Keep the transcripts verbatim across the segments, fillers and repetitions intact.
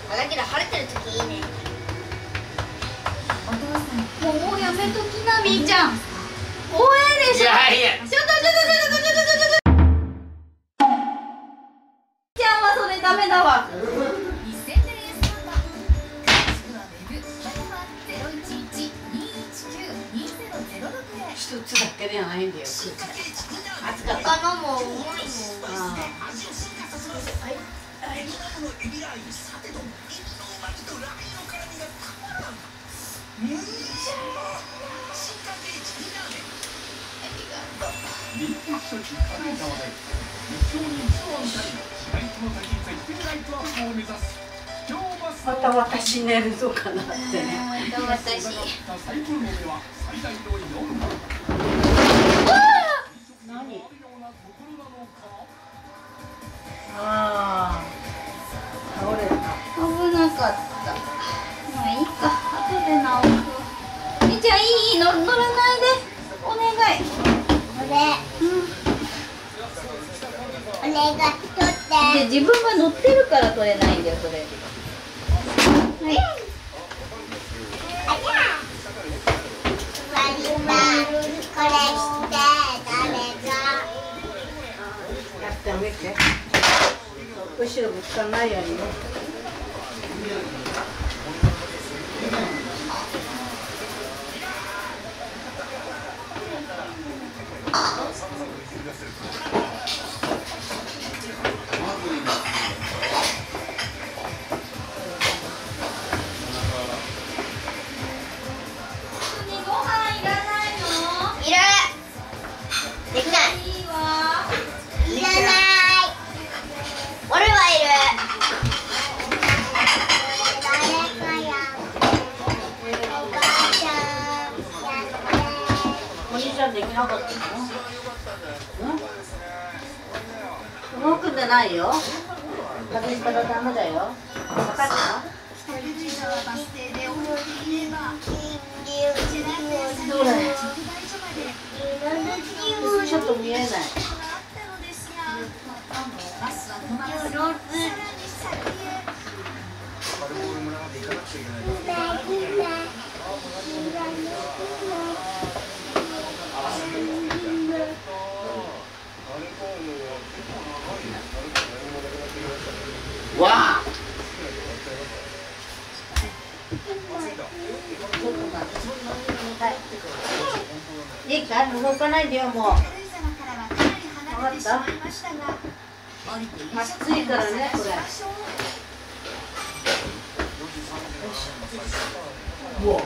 あ、だけど晴れてる時いいね。 お父さん、もうやめときな、みーちゃん。怖いでしょ。 いやいや。 ちょっとちょっとちょっとちょっとちょっとちょっと。ちゃんはそれダメだわ。 一つだけではないんだよ。暑かった。 他のも重いもん。 あまた私寝るのかなってね。 私。 何？ああ、倒れた。 危なかった。まあいいか、後で直す。みーちゃん、いいの乗らないで。お願い。 俺。お願い取って。 で、自分が乗ってるから取れないんだよ、それ。はい。 これして誰がやってあげて。後ろぶつかんないようにね。できなかったの？動くんじゃないよ。外したらダメだよ。分かった？どれ？ちょっと見えない。わあ。いいか、動かないでよ、もう。分かった。暑いからね、これ。もう。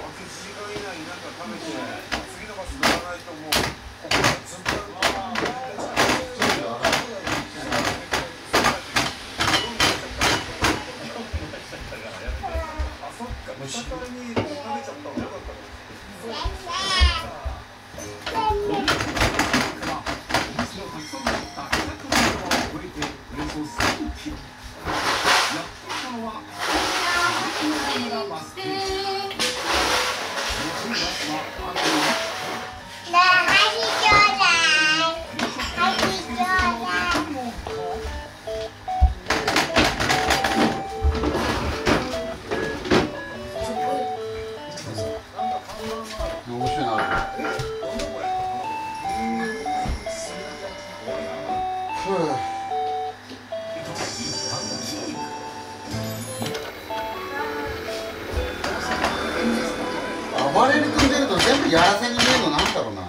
暴れる組んでると全部やらせに見えるのなんだろうな。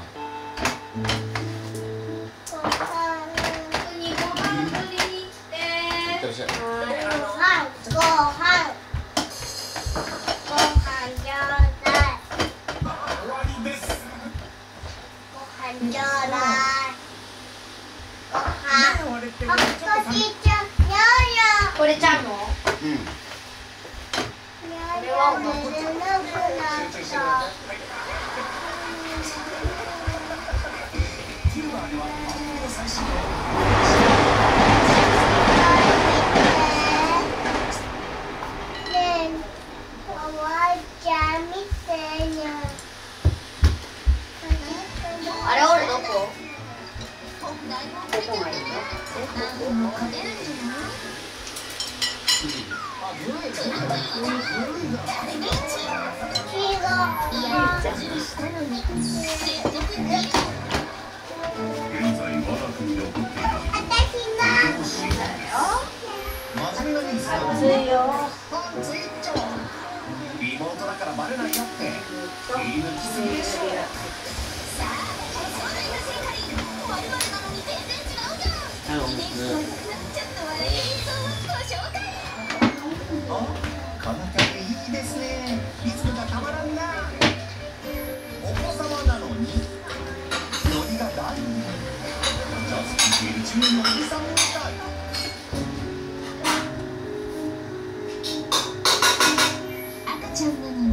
これちゃんの？うん。これはお父さん。あれ俺どこ？ どこがいいの？ 暑いよ。 妹だからバレないよって言い抜きすぎでしょ。 はい、お水。 あ、この曲いいですね。リズムがたまらんな。お子様なのにノリが大事。ジャズ聴いている中年のおじさんみたい。 赤ちゃんなのに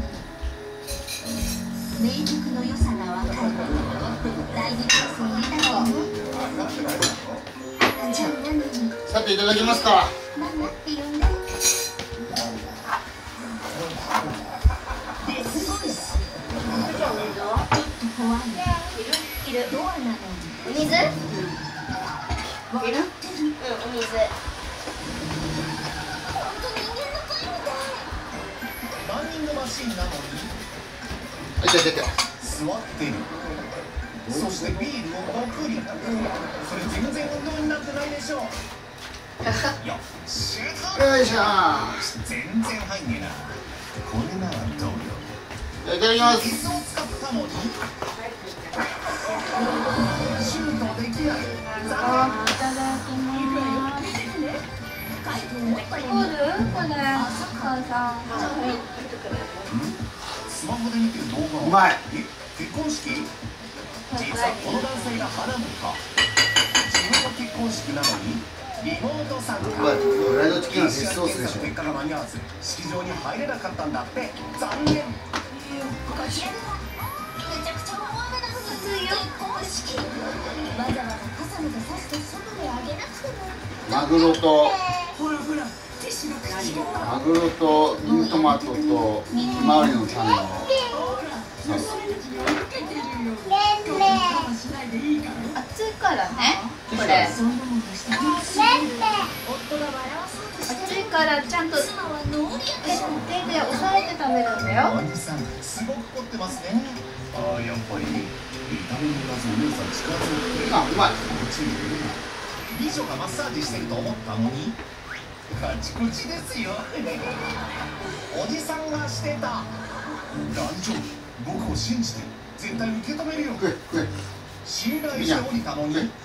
名曲の良さがわかる。ライブコースに入れたのよ。赤ちゃんなのにさていただきますか。 ママって呼んで。ですごいしちょっと怖い。いるドアなのにお水？いる？ 笑ってる。 うん、お水。 ほんと人間の声みたい。 ランニングマシンなのにはい、じゃあ出て。 座ってる。そしてビールをごくり。それ全然運動になってないでしょ。いや、シュートよいしょ。 全然入んねえな。これならどうよ。 じゃあいただきます。 水を使ったのにシュートできない。残あ、いただきます。来る？これ。母さん。 スマホで見てる動画はうまい。 え、結婚式？実はこの男性が花婿か。自分の結婚式なのにリモート参加。 うまい。フライドチキンはデスソースでしょ。 結果が間に合わず式場に入れなかったんだって。残念。 こちらではめちゃくちゃ大雨なのに結婚式。わざわざ傘までさして外であげなくても。 マグロとほらほら手しなくても。 マグロとミニトマトとひまわりの種のソース。 暑いからね。これ。 そんなものして夫が笑わそうとしてる。 暑いからちゃんと手妻はノーリアクション。 で押さえて食べるんだよ。 おじさん、すごく凝ってますね。ああ、やっぱり見た目に言わずお姉さん力強くてあ、うまい。 こっちにいるな。美女がマッサージしてると思ったのにカチコチですよ。おじさんがしてた。大丈夫、僕を信じて絶対受け止めるよ。 食え食え。 信頼して降りたのに裏切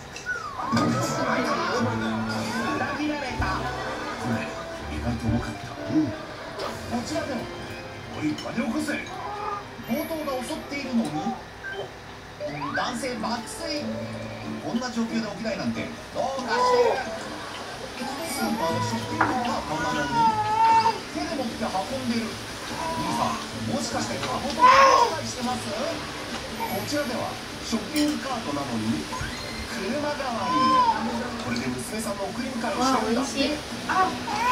られた。これ意外と重かった。 うん。 こちらでもおい、金を貸せ。強盗が襲っているのに男性爆睡。こんな状況で起きないなんてどうかしてる。スーパーのショッピングカートなのに手で持って運んでる。兄さん、もしかしてカゴと勘違いしてます？こちらではショッピングカートなのに車代わり。これで娘さんの送り迎えをしてるんだ。 美味しい。あ、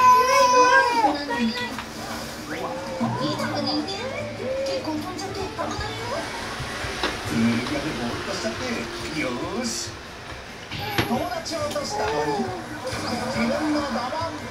いいとこ人間結構飛んじゃって危ないよ。 プール際でボールとしちゃって、よーし友達を落としたのに自分のダバン。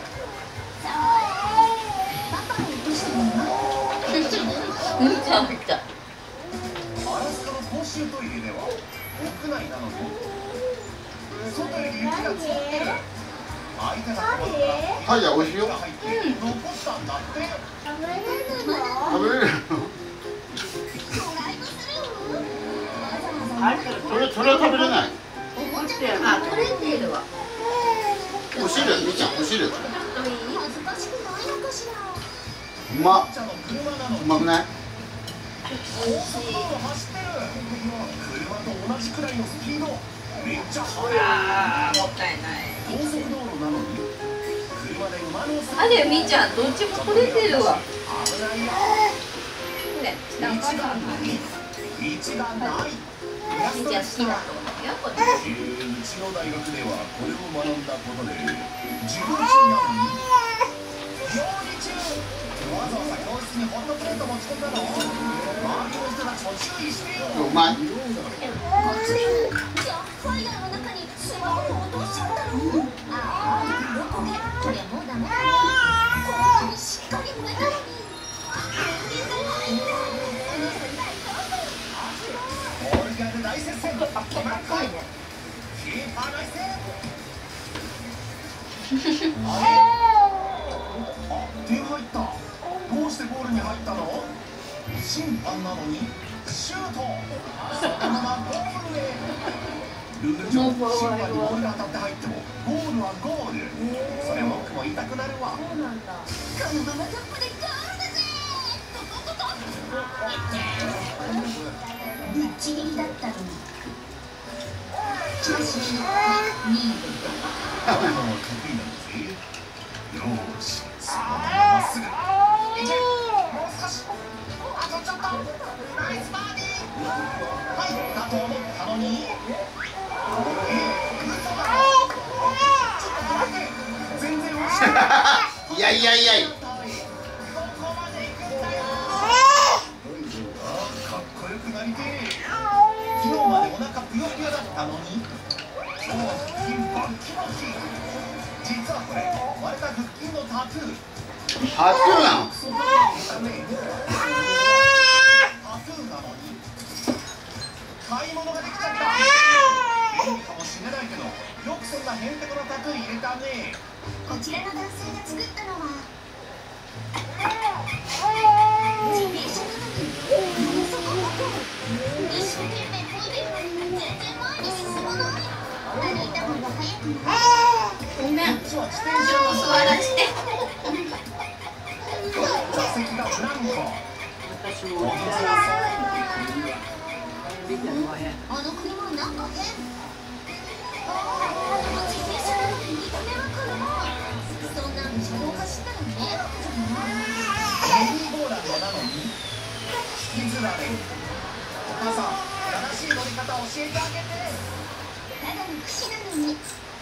パパを落としてもらう。 むちゃむちゃ。 アラスカの公衆トイレでは屋内なのに外より雪が積もってる。相手が止まったらはい、じゃあ美味しいよ。 が入って残ったんだって。 食べれるの？ 食べれる。 ドライブスルー。 あれからそれそれは食べれない。 おもちゃ取あ取れてるわ。 お汁、みーちゃん、お汁。う恥ずかしくないのかしら。 まっ。 おもちゃの車なのにうまくない？ 高速道路走ってる。車と同じくらいのスピード。めっちゃ速い。 ああ、もったいない。 高速道路なのに車で馬のあれみーちゃんどっちも取れてるわ。 危ないよ。 これ道が下からない。道がない。 みーちゃん好きだと思うよこれ。 えー、うちの大学ではこれを学んだことで自分中なのに料理中わざわざ教室にホットプレート持ち込んだの。周りの人たちも注意してよ。 うまい。 こっちでじゃあファイヤーの中にスマホを落としちゃったの？ああ、どこで？これもうダメだね。こっちにしっかりあれ、あ、点入った。どうしてゴールに入ったの？審判なのにシュート。そのままゴールへ。ルール上、審判にボールが当たって入ってもゴールはゴール。それ僕も痛くなるわ。このままトップでゴールだぜ。ぶっちぎりだったのに調子に乗ってにいでこういうのも得意なんだぜ。よーし、そのまままっすぐ。いけ、もう少し。あとちょっと。ナイスバーディー。入ったと思ったのに。え、嘘だろ。ちょっと待って、全然落ちてない。 いやいやいやいや。 どこまで行くんだよ。かっこよくなりてえ。昨日までお腹ぷよぷよだったのに今日は腹筋バッキバキ。実はこれ割れた腹筋のタトゥー。 タトゥーなの？ そこに入れたね。タトゥーなのに買い物ができちゃった。便利かもしれないけどよくそんなヘンテコなタトゥー入れたね。こちらの男性が作ったのは自転車なのにものすごく一生懸命こいでるのに全然前に進まない。歩いた方が早くない？ ごめん、 こっちは自転車の座らして。 座席がブランコ。 私もあの車なんか変。自転車なのに見た目は車。そんなの自動化したら迷惑じゃない。 メリーゴーランドなのに引きずられる。お母さん、正しい乗り方教えてあげて。 ただの櫛なのに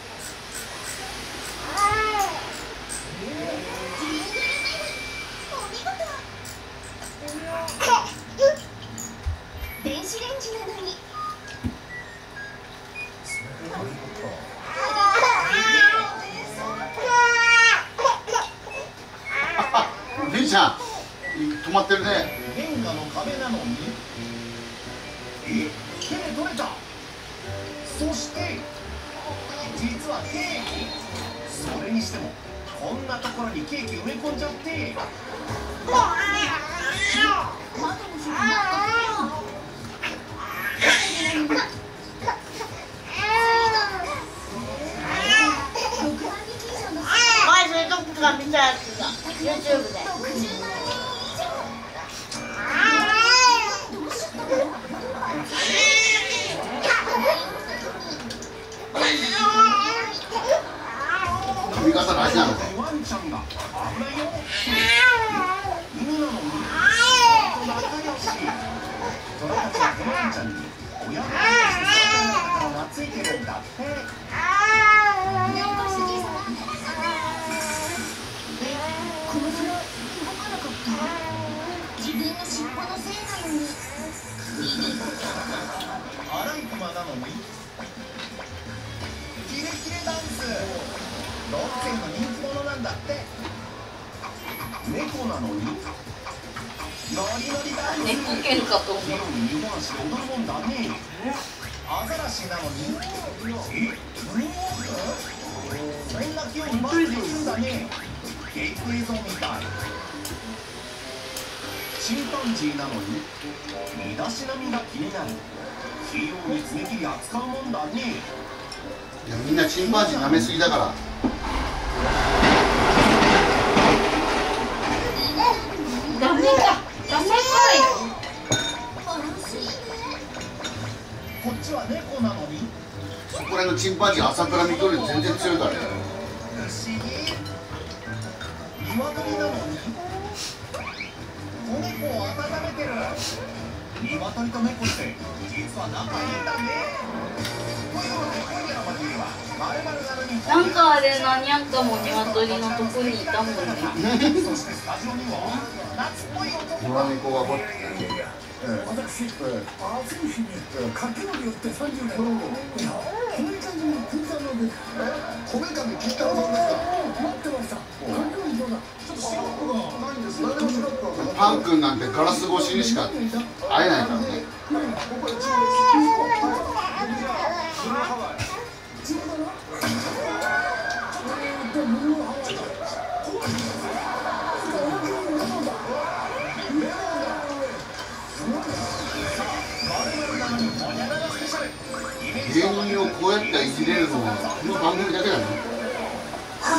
自分で読める。お見事。電子レンジなのにりーちゃん止まってるね。 レンガの壁なのにえ、手で取れた。そして実はケーキ。それにしてもこんなところにケーキ埋め込んじゃって。 窓の外なんか前それとこが見たやつだ YouTube で。 髪型大事なの。 ワンちゃんが危ないよ。犬なのに仲良し。トラたちはこのワンちゃんに親の愛として育てられたから懐いてるんだって。 この空動かなかった。自分の尻尾のせいなのに。 アライグマなのにキレキレダンス。動物園の人気者なんだって。猫なのにノリノリダンス。 猫犬かと思う。 器用に二本足で踊るもんだね。アザラシなのにえ、ムーンウォーク。そんな器用にバスできるんだね。ケーキ映像みたい。チンパンジーなのに身だしなみが気になる。器用に爪切り扱うもんだね。 いやみんなチンパンジー舐めすぎだから。 ダメか、ダメかい。 こっちは猫なのにそこらのチンパンジー朝倉見とるより全然強いからね。 不思議。鶏なのに子猫を温めてる。鶏と猫って実は仲いいんだね。というわけで今夜の番組は〇〇なのになんかあれ何やんかも鶏のとこにいたもんね。 そしてスタジオには夏っぽい男が。 野良猫がこう私、暑い日にかき氷を売ってさんじゅうねん。いや、米かじの金太郎です。 米かみ金太郎さんですか。 待ってました。かき氷どうだ。ちょっとシロップがないんです。何でもシロップが。 パン君なんてガラス越しにしか会えないからね。 ここ一応です。はい。自分だな。えーと、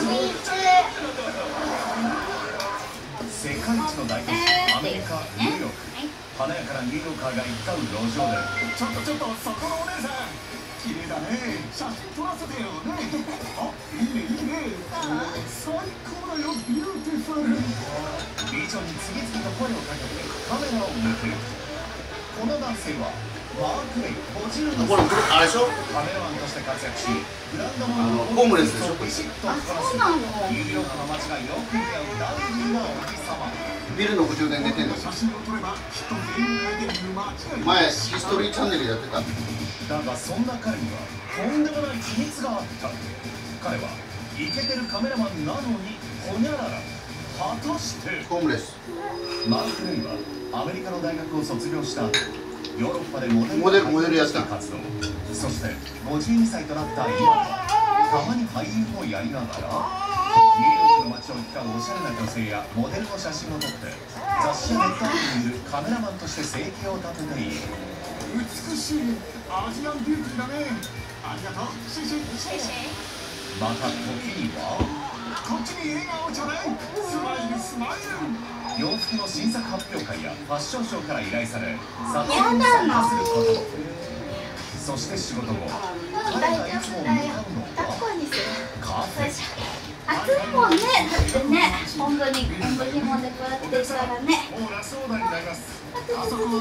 世界一の大都市アメリカ・ニューヨーク。華やかなニューヨーカーが行き交う路上で、 ちょっとちょっとそこのお姉さん綺麗だね。写真撮らせてよね。あ、いいねいいね。最高だよビューティフル。 美女に次々と声をかけてカメラを向ける。この男性はマーク・レイごじゅうのこれあれでしょ、 カメラマンとして活躍し、ブランドあの物ホームレスでしょ。 ビシッとこなすニューヨークの街がよく似合うダンディーなおじさま。 ビルの補充で寝てんだよ。 写真を撮ればきっと芸人が出る間違いない。 前ヒストリーチャンネルやってた。 だがそんな彼にはとんでもない秘密があった。彼はイケてるカメラマンなのにホニャララ。果たしてホームレス。 マーク・レイはアメリカの大学を卒業した後、ヨーロッパでモデルモデルモデルやってた活動。そしてごじゅうにさいとなった今はたまに俳優もやりながらニューヨークの街を行き交うおしゃれな女性やモデルの写真を撮って雑誌やネットにいるカメラマンとして生計を立てている。 美しいアジアンビューティーだね。ありがとうシェシェシェシェ。 また時にはこっちに笑顔ちょうだい。スマイルスマイル。 洋服の新作発表会やファッションショーから依頼され撮影に参加することも。そして仕事後、彼がいつも向かうのはカフェ。 暑いもんね。だってね、本当に本当にもでこうやってたらね。 もうラスオーダーになります。あそこはもう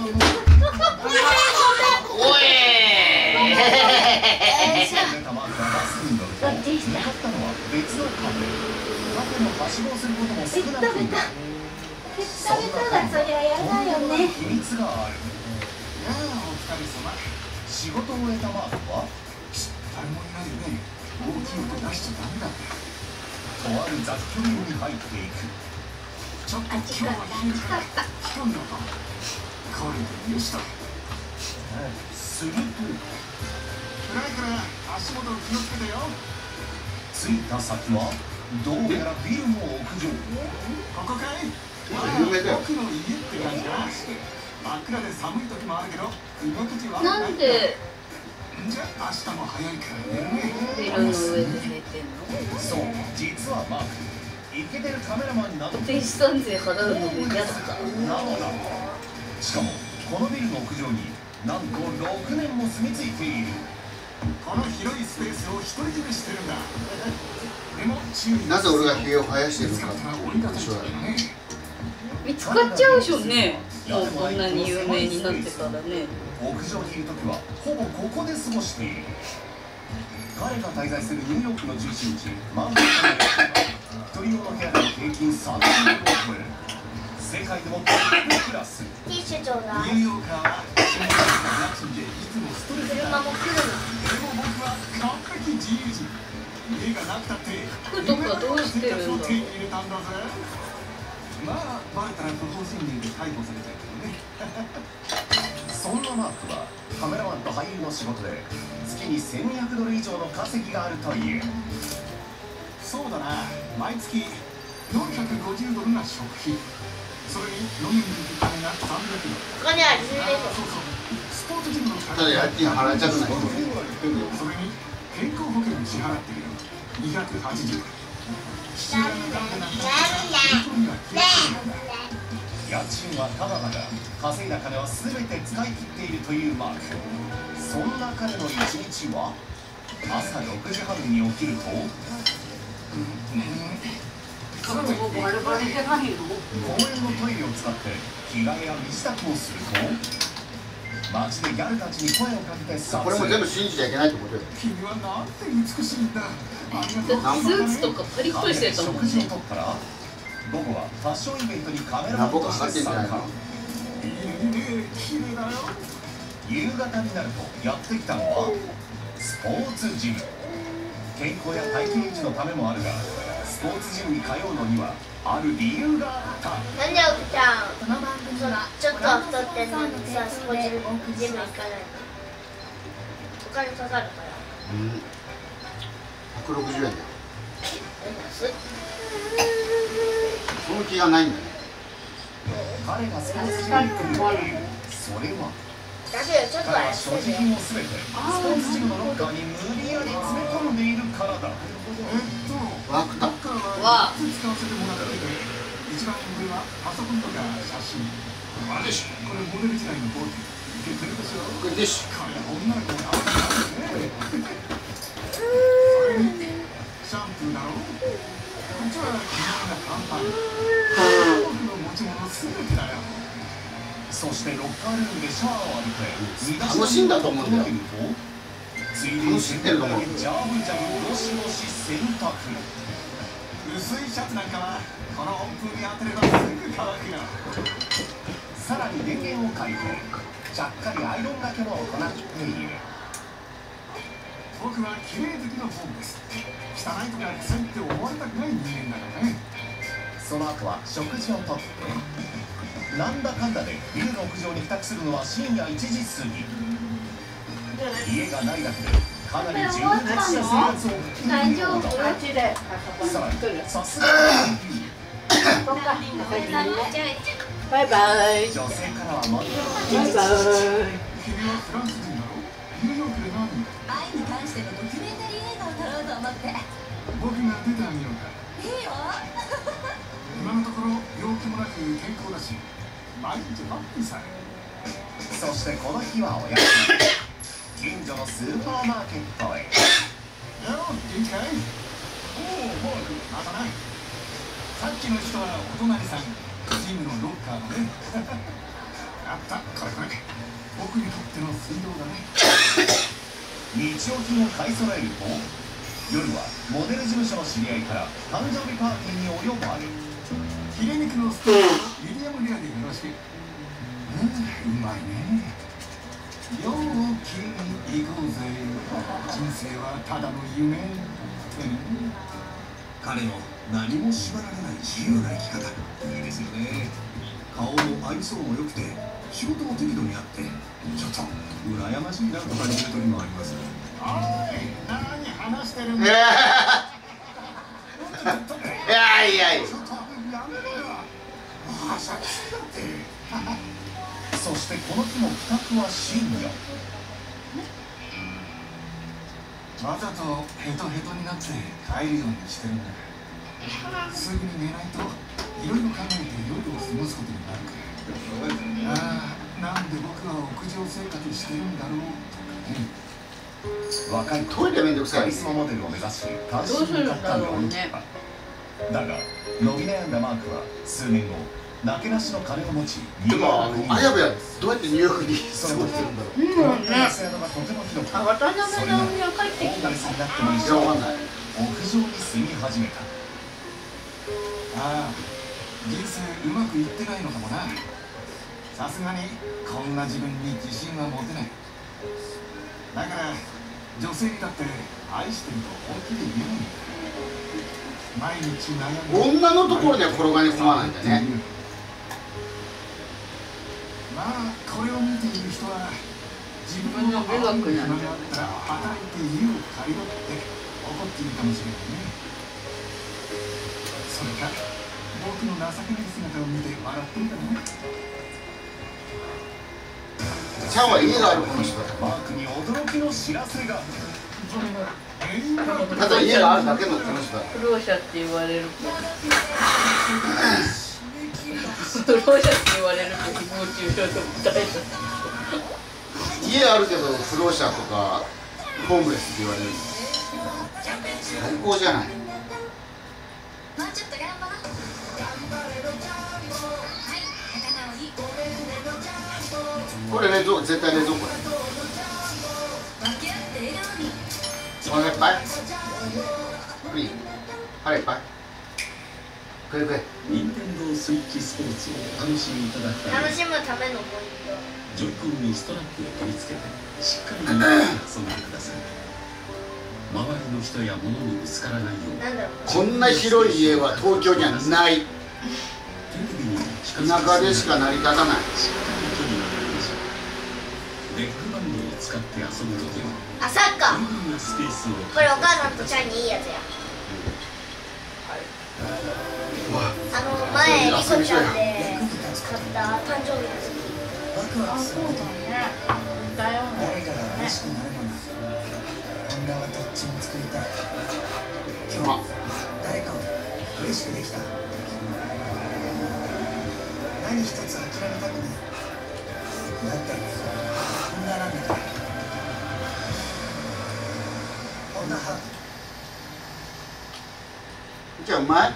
おい出たマークはバスに乗ると向かったのは別のカフェ。カフェのはしごをすることも少なくない。 食べたらそりゃやだよね。 秘密がある。 やあお疲れ様。 仕事を終えたマークは誰もいないよね。大きい音出しちゃダメだって。 とある雑居ビルに入っていく。 ちょっと今日は冷えるから一人の音これで許した。 すると暗いから足元気をつけてよ。 着いた先はどうやらビルの屋上。 ここかい。 有名だよ。 僕の家って感じかな。真っ暗で寒い時もあるけど動く時はなんでじゃあ明日も早いからね。 ビルの上で寝てんの？ そう、実はマークイケてるカメラマンなど電子産税払うのも嫌だった。 なのだ。しかもこのビルの屋上になんとろくねんも住み着いている。 この広いスペースを独り占めしてるんだ。でも注意。 なぜ俺がひげを生やしているのか折り方私はね。 見つかっちゃうでしょね。もうこんなに有名になってたらね。 屋上にいるときはほぼここで過ごしている。彼が滞在するニューヨークの中心地マンハッタンの一人用の部屋での平均さんぜんえんを超える世界でもトップクラス。 ティッシュちょうだい。 ニューヨーカーは仕事のラクシンでいつもストレスだ。 車も来るの。 でも僕は完璧自由人。家がなくたって服とかどうしてるんだろう。 手に入れたんだぜ。まあバレたら不法侵入で逮捕されちゃうけどね。 そんなマークはカメラマンと俳優の仕事で月にせんにひゃくドル以上の稼ぎがあるという。 そうだな。毎月よんひゃくごじゅうドルが食費。それに飲みに行く金がさんびゃくドル。 お金あるでしょ。 そうそう。スポーツジムのただ家賃払いたくない人もいる。 それに健康保険を支払っているにひゃくはちじゅうドル。父親の金なんて本当には気がつかないんだ。 家賃はタダだが稼いだ金は全て使い切っているというマーク。そんな彼の一日は朝ろくじはんに起きると公園のトイレを使って着替えや身支度をすると街でギャルたちに声をかけて撮影。 これも全部信じちゃいけないってことよ。 君はなんて美しいんだ。ありがとう。 だってスーツとかパリッとしてたもん食事をね。 とったら午後はファッションイベントにカメラマンと僕測して参加。 ってんじゃないか。 いいね、綺麗だよ。 夕方になるとやってきたのはスポーツジム。健康や体型維持のためもあるがスポーツジムに通うのにはある理由があった。 なんで奥ちゃんこの番組はちょっと太ってんのにさスポーツジム行かないの？お金かかるから。 うん。ひゃくろくじゅうえんだよ。 安い。 その気がないんだね。 彼がスポーツジムに来る理由、それはだけどちょっと彼は安いね。 所持品をすべてスポーツジムのロッカーに無理やり詰め込んでいるからだ。 えっと、 ワークタック。 わ使わせてもらってて、一番上はパソコンとか写真。あれでしょ、これモデル時代のボーティ。いけてるでしょ。 これでしこれ女の子に合わせてあるね。それにシャンプーだろ。こっちは基本が簡単。僕の持ち物すべてだよ。 そしてロッカールームでシャワーを浴びて楽しんだと思うんだよ。 ついでに洗濯だけジャブジャブゴシゴシ洗濯。 薄いシャツなんかはこの温風に当てればすぐ乾くよ。 さらに電源を借りてちゃっかりアイロンがけも行っている。 僕は綺麗好きの方です。汚いとか臭いって思われたくない人間だからね。 その後は食事をとってなんだかんだでビルの屋上に帰宅するのは深夜いちじ過ぎ。家がないだけでかなり充実した生活を送ってい大丈るようだ。 夫あっちであそこにさら来るにさすがのそっかバイバイ女性からはもっとバイバイ君はフランス人だろ。ニューヨークで何を。 愛に関してのドキュメンタリー映画を撮ろうと思って。 僕が出てあげようか。 いいよ。 今のところ病気もなく健康だし、毎日ハッピーさ。 そしてこの日はお休み。近所のスーパーマーケットへ。 よう、元気かい。おお、マーク、またない。さっきの人はお隣さん、ジムのロッカーのね。あった、これこれ。僕にとっての水道だね。 日用品を買い揃えると夜はモデル事務所の知り合いから誕生日パーティーにお呼ばれ。 ヒレ肉のステーキ、ミディアムレアでよろしく。うん、うまいね。陽気に行こうぜ。人生はただの夢。 彼の何も縛られない自由な生き方、いいですよね。顔も愛想も良くて仕事も適度にあって、ちょっと羨ましいなと感じる時もあります。 おい、何話してるんだ。 いやいやいや。 ちょっとやめろよ。はしゃぎすぎだって。 そしてこの日も帰宅は深夜。 わざとヘトヘトになって帰るようにしてるんだ。すぐに寝ないといろいろ考えて夜を過ごすことになるから。ああ、なんで僕は屋上生活してるんだろうとかね。 若いトイレめんどくさいカリスマモデルを目指し単身向かったヨーロッパ。だが伸び悩んだマークは数年後なけなしの金を持ち、 でもあのあやぶやどうやってニューヨークに過その時ごしてるんだろう。 うんね安宿がとても広く、 あ、渡辺それが直美は帰ってきた大学生になっても一いやわ緒にかんない。 屋上に住み始めた。 ああ、人生うまくいってないのかもな。さすがにこんな自分に自信は持てない。だから女性にだって愛してると本気で言えないんだ。毎日悩む。 女のところでは転がり込まないんだね。 まあこれを見ている人は自分の美学なんだよ暇があったら働いて家を借りろって怒っているかもしれないね。それか僕の情けない姿を見て笑ってるかな。 ちゃんは家があるこの人だ。 マークに驚きの知らせが。 ただ家があるだけのこの人だ。 不老者って言われる子不老者って言われる子、誹謗中傷とか大丈家あるけど不老者とかホームレスって言われる。最高じゃない。 もうちょっと頑張ろう。はい、仲直り。 これ冷蔵庫絶対冷蔵庫だ。 分け合って笑顔に。 お腹いっぱい。いい。腹いっぱい。食え食え。 任天堂スイッチスポーツをお楽しみいただきたい。 楽しむためのポイント。 ジョイコンにストラップを取り付けてしっかりと遊んでください。周りの人や物にぶつからないようなんだろう。 こんな広い家は東京にはない。 テレビにも近づ田舎でしか成り立たない。 しっかり距離があるでしょう。レッグバンドを使って遊ぶときはあ、サッカー。 十分なスペースをこれお母さんとチャンにいいやつや。あの前リコちゃんで買った誕生日の時。 夫。そうだね。だよね。 誰かが嬉しくなるのに女はどっちも作りたい。今日誰かを嬉しくできた。何一つ諦めたくない。だってこんななんだから。こんなはじゃあうまい。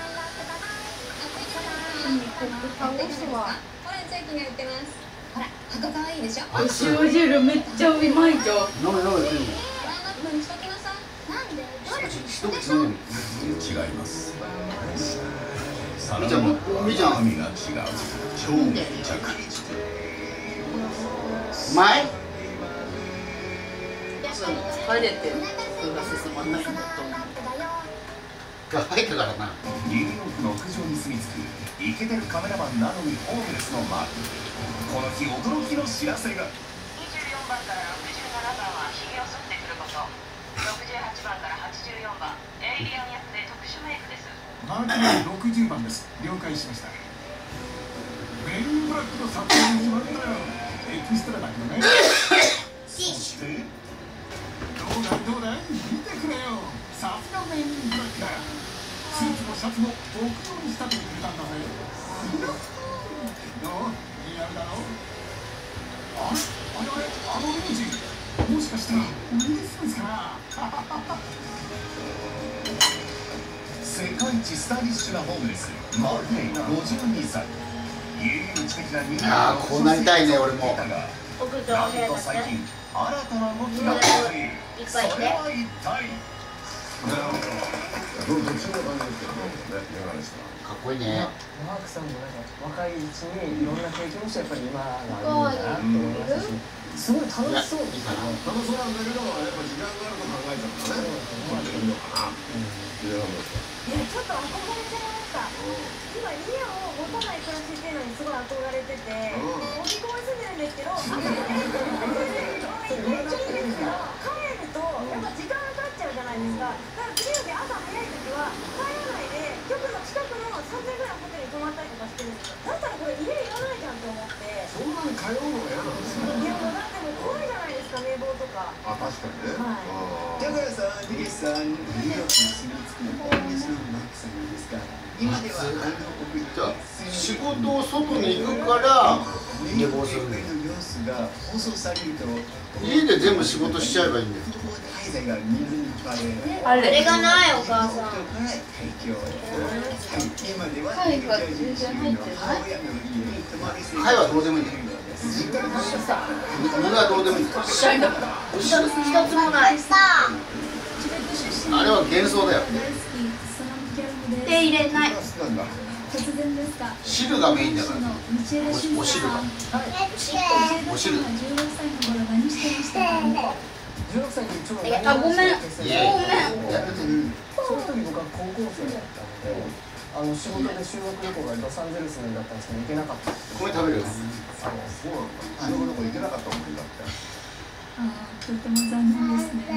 ほら箱可愛いでしょ。 お塩汁めっちゃうまいじゃん。 飲め飲め食うの。 何しときなさい。なんでどれ一口飲む。 違います。 みーちゃんもみーちゃん中身が違う超密着。 うまい。 疲れて歩が進まないんだと思う。 が入ったからな。 ニューヨークの屋上に住み着くイケてるカメラマンなのにホームレスのマーク。この日驚きの知らせが。 にじゅうよんばんからろくじゅうななばんはひげを剃ってくること。ろくじゅうはちばんからはちじゅうよんばんエイリアン役で特殊メイクです。 マーキーろくじゅうばんです。了解しました。ベルーブラックの撮影に決まったよ。エクストラだけどね。そしてどうだいどうだい見てくれよ。さすがメインブラックだ。スーツもシャツも僕用に仕立ててくれたんだぜ。どう似合うだろう。あれあれあれあのイメージもしかしたらウィル・スミスかな。 世界一スタイリッシュなホームレスマーテイごじゅうにさい。悠々自適な人あーこうなりたいね俺も。 屋上なん部屋だってと最近新たな動きがあるという。 いっそれぱいいては一体。 かっこいいね。 マークさんもなんか若いうちにいろんな経験をしてやっぱり今がいいんだなって思いましたし、すごい楽しそうですよね。 楽しそうなんだけど、やっぱ時間があると考えちゃったらね、まあできるのかな。いや、 ちょっと憧れちゃいました。今家を持たない暮らしっていうのにすごい憧れてて、荻窪に住んでるんですけど、めっちゃいいんですけど、帰るとやっぱ時間が経っちゃうじゃないですか。だから次の日朝早い時は帰らないで局の近くのさんぜんえんぐらいのホテルに泊まったりとかしてるんですよ。だったらこれ家いらないじゃんって思って。 そんなに通うのが嫌なんですよ。 いやもうだってもう怖いじゃないですか、寝坊とか。 あ、確かにね。 はいだからさ、リリーさん、ニューヨークに住み着くホームレスのマックさんですが、今ではあの送じゃあ仕事を外に行くから寝坊するんだよ。 の様子が放送されると、 家で全部仕事しちゃえばいいんだよ。 不法滞在が水にバレる。 あれがないお母さん。 提供。今では貝が全然入ってない。 母親の家に泊まりせ貝はどうでもいいんだよ。胸はどうでもいいんだよ。 一つもない。 あれは幻想だよ。 手入れない。 突然ですが、 汁がメインだから。おお汁が。お汁。 じゅうろくさいの頃何してましたか？ じゅうろくさいの一応あ、ごめん。ごめん。 やってていい。 その時僕は高校生だったので、あの仕事で修学旅行がロサンゼルスにだったんですけど行けなかった。 米食べるよ。 そうなんだ。仕事どこ行けなかったもんだって。 ああ、とても残念ですね。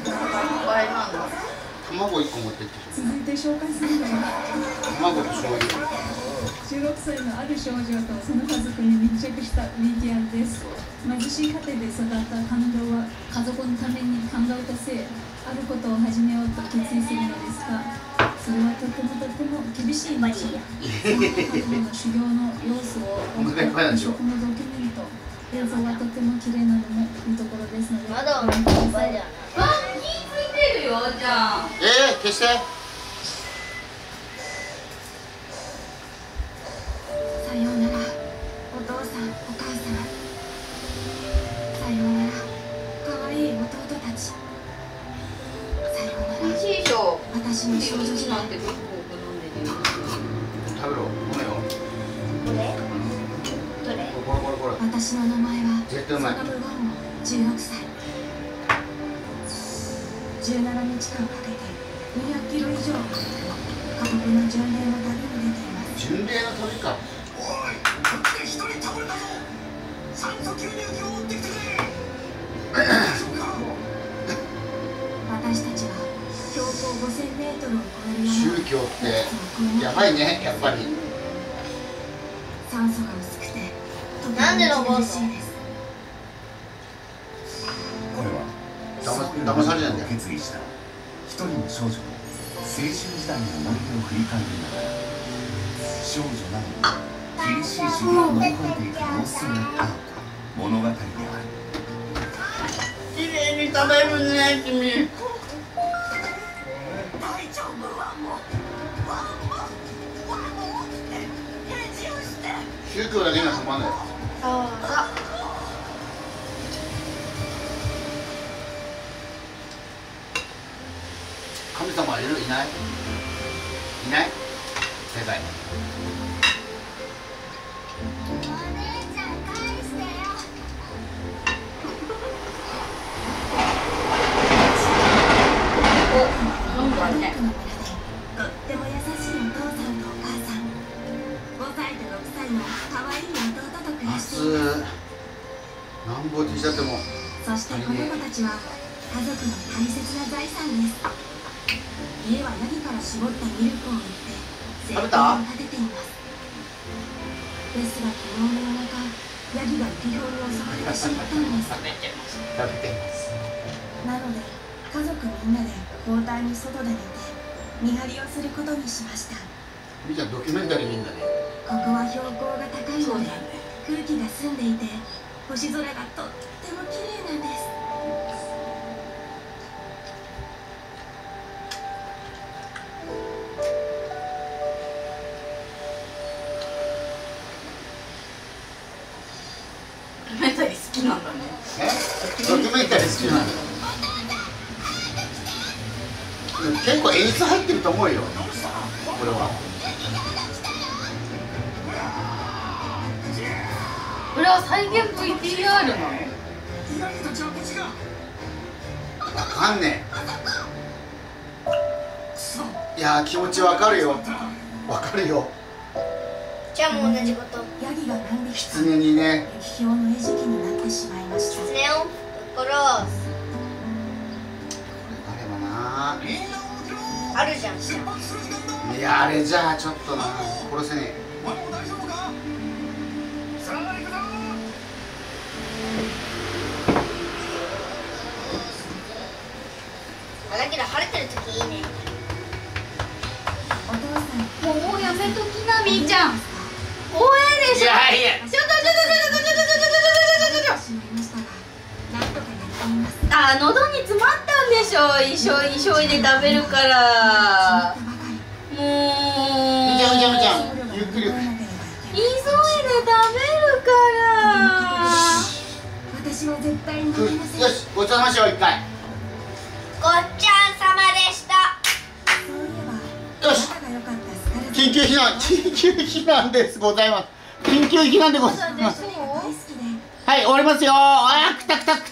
卵一個持ってって。 続いて紹介するのは卵と醤油。 じゅうろくさいのある少女とその家族に密着した ブイティーアール です。貧しい家庭で育った彼女は家族のために考えた末、あることを始めようと決意するのですが、それはとてもとても厳しい道。その彼女の修行の様子を追った異色のドキュメント。映像はとても綺麗なのも見どころですので、 まだお腹いっぱいじゃない。 あ、火ついてるよ、じゃあ。 えー、消して。 さようなら、お父さん、お母さん。さようなら、可愛い弟たち。さようなら、 美味しいでしょ。 私の少女時代。 なんて結構飲んでるよ。 食べろ。ごめんよ。 これ？どれ？ これこれこれ。 私の名前は絶対うまい。 サナブワンのじゅうろくさい。じゅうななにちかんかけてにひゃくキロ以上過酷な巡礼の旅に出ています。 巡礼の旅か。 おい、こっちで一人倒れたぞ。酸素吸入器を持ってきてくれ。 私たちは標高ごせんメートルを超える山宗教ってやばいね、やっぱり。 酸素が薄くてとてもなんで登るの？ 苦しいです。 これはだま騙されないんだよ。 決意した一人の少女の春時代の思い出を振り返りながら少女なのに厳しい修行を乗り越えていく様子を描く物語である。 綺麗に食べるね君。 宗教だけには止まんないよ。神様はいる？いない？いない？正解。 とっても優しいお父さんとお母さん、ごさいとろくさいの可愛い弟と暮らしています。 なんぼTシャツも。 そしてこの子たちは家族の大切な財産です。家はヤギから絞ったミルクを売って生計を立てています。ですが昨日の夜中、ヤギが池氷に襲われてしまったのです。 食べてます。 なので家族みんなで交代に外で寝て見張りをすることにしました。 みーちゃんドキュメンタリー見んだね。 ここは標高が高いので空気が澄んでいて星空がとっても綺麗なんです。 ドキュメンタリー好きなんだね。 え？ドキュメンタリー好きなんだ。結構演出入ってると思うよ。これは。 これは再現 ブイティーアール なの？ わかんねえ。いやー気持ちわかるよ。わかるよ。 じゃあもう同じこと。ヤギがなんで狐にね。 液氷の餌食になってしまいました。 狐を殺す。 あればなあるじゃん。 いやあれじゃあちょっとな殺せねえ。 だけど晴れてる時いいね。 お父さん、 もうもうやめときなみーちゃん。怖いでしょ。 いやいや。 ちょっとちょっとちょっとちょっとちょっとちょっとちょっとちょっと。 しまいましたが、なんとかやっています。 あ、喉に詰まったんでしょ。急い急いで食べるから。もう。 みちゃんみちゃんみちゃん、ゆっくり。 急いで食べるから。 私は絶対に負けません。 よし、ごちそうさましよう一回。 ごっちゃんさまでした。 そういえば、 よし。 仲が良かったスカル緊急避難、緊急避難ですございます。緊急避難でございます。 大好きで。 はい、終わりますよ。あー、くたくたく